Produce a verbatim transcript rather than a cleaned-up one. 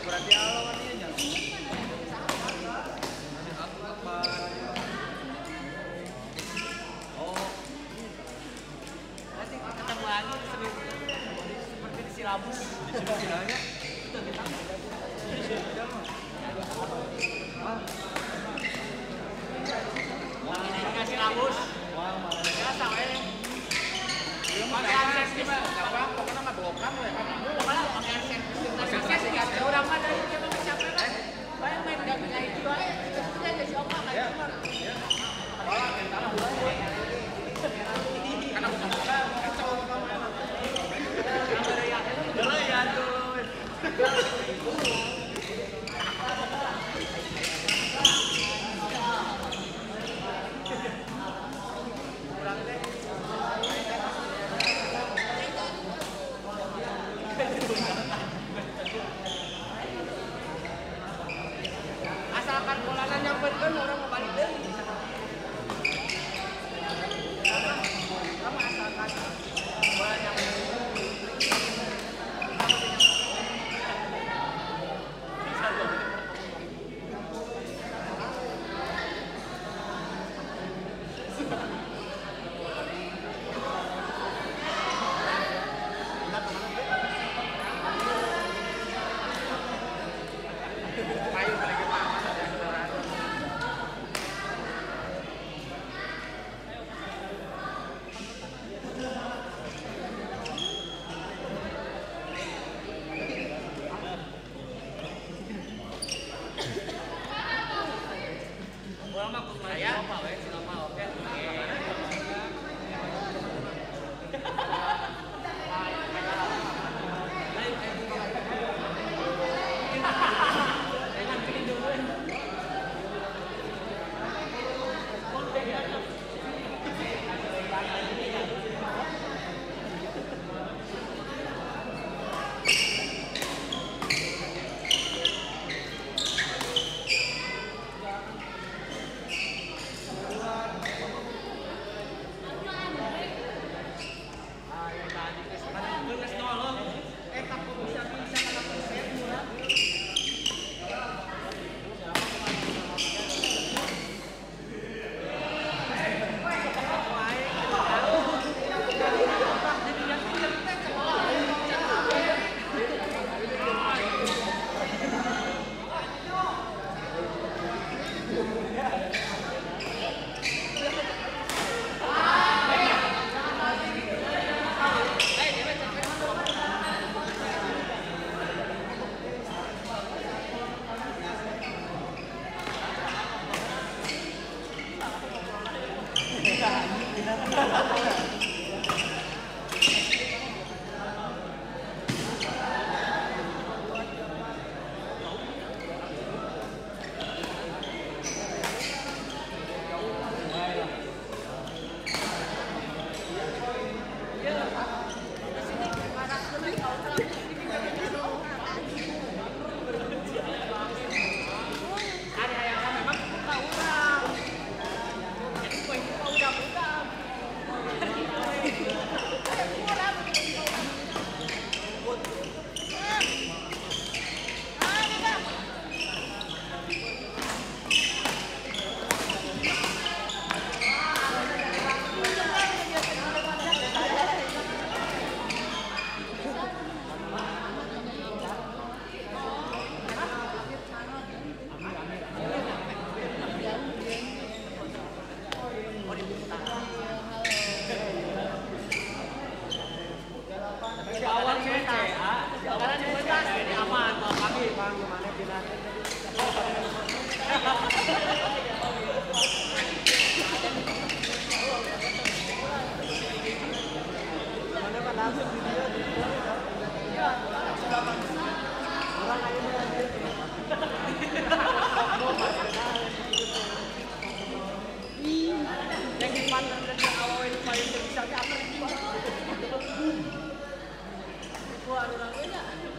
berarti Allah kan dia oh nanti ketemu lagi seperti di Silabus di Silabusnya itu kita ini dikasih Silabus biasa weh pakai akses gimana? Gak apa-apa, pokoknya nggak blokan lah ya pokoknya pakai akses akses dikasih orang mah dari dia pakai siapa kan banyak main gak punya itu aja itu aja si Opa kayak cuma malah mentara bulan karena bukan bukan kacau kemana boleh ya tuh asalkan bolanya nyamperin orang mau balik deh sama asalkan bola nyamperin saya apa weh si normal oke Wah, orang